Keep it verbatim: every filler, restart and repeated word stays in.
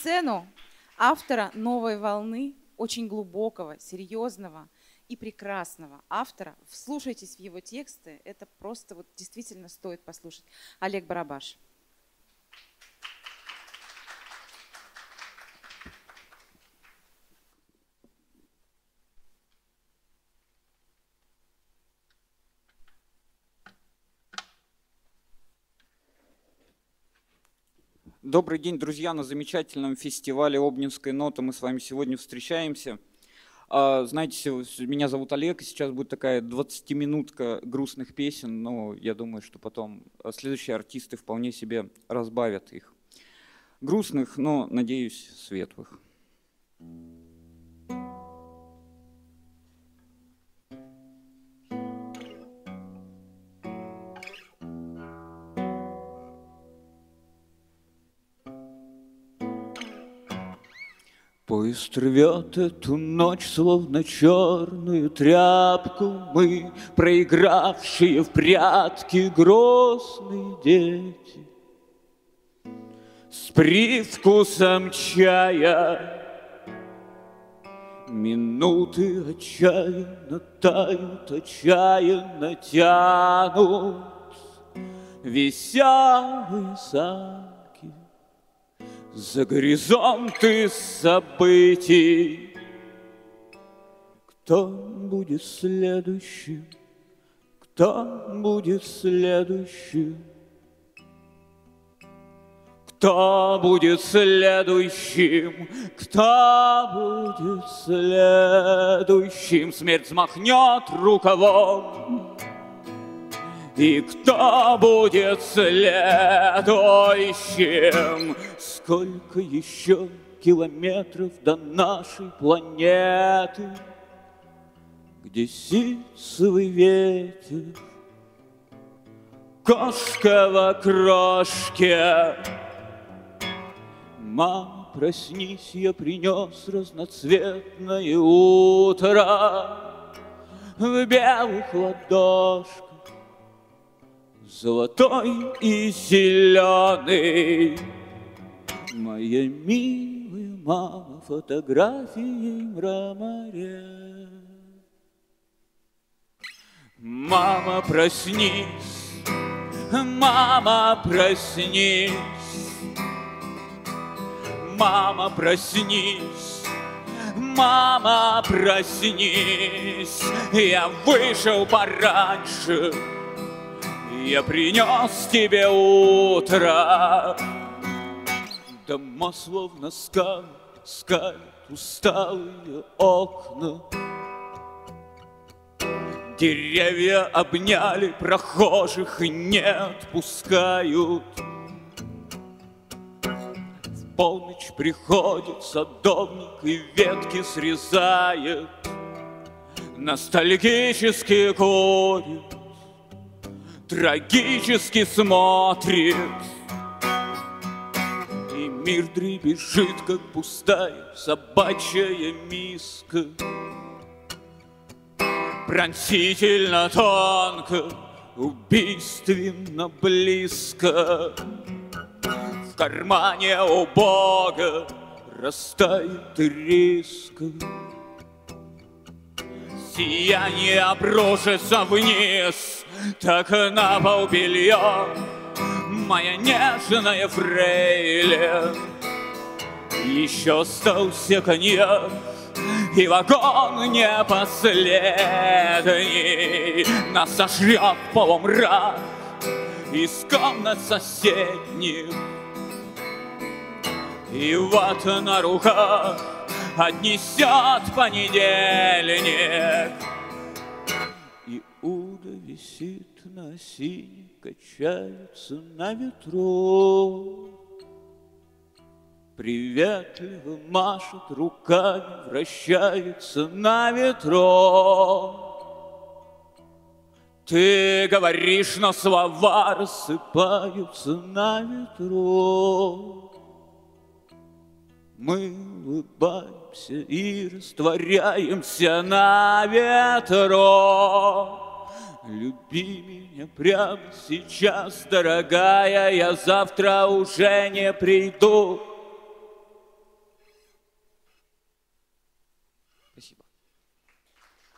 сцену автора «Новой волны», очень глубокого, серьезного и прекрасного автора. Вслушайтесь в его тексты, это просто вот действительно стоит послушать. Олег Барабаш. Добрый день, друзья, на замечательном фестивале Обнинской ноты мы с вами сегодня встречаемся. Знаете, меня зовут Олег, и сейчас будет такая двадцатиминутка грустных песен, но я думаю, что потом следующие артисты вполне себе разбавят их. Грустных, но, надеюсь, светлых. Поезд рвет эту ночь, словно черную тряпку. Мы, проигравшие в прятки, грозные дети, с привкусом чая. Минуты отчаянно тают, отчаянно тянут веселые санки за горизонты событий. Кто будет следующим? Кто будет следующим? Кто будет следующим? Кто будет следующим? Смерть взмахнет рукавом. И кто будет следующим? Сколько еще километров до нашей планеты, где сисовый ветер, кошка в окрошке? Мама, проснись, я принес разноцветное утро в белых ладошках, золотой и зеленый. Моя милая мама, фотографии в мраморе. Мама, проснись, мама, проснись, мама, проснись, мама, проснись. Я вышел пораньше, я принес тебе утро. Дома словно скалят, скалят усталые окна. Деревья обняли прохожих и не отпускают. В полночь приходит садовник и ветки срезает, ностальгически курит, трагически смотрит. И мир дребезжит, как пустая собачья миска. Пронзительно тонко, убийственно близко. В кармане у Бога растает риска. Сияние обрушится вниз, так на пол белье. Моя нежная фрейлин, еще остался коньяк, и вагон не последний. Нас сожрет полумрак из комнат соседних. И вот на руках отнесет понедельник. И удо висит на осине, качается на ветру. Приветливо машет руками, вращается на ветру. Ты говоришь, но слова рассыпаются на ветру. Мы улыбаемся и растворяемся на ветру. Люби меня прямо сейчас, дорогая, я завтра уже не приду. Спасибо.